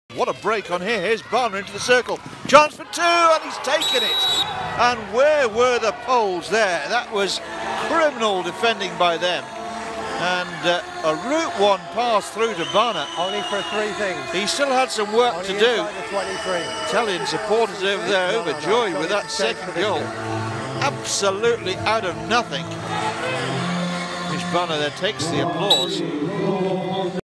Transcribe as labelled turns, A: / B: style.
A: What a break on here. Here's Barner into the circle. Chance for two, and he's taken it. And where were the poles there? That was criminal defending by them. And a Route 1 pass through to Barner.
B: Only for three things.
A: He still had some work to do. Italian supporters over there overjoyed with that second goal. Absolutely out of nothing. Barner there takes the applause.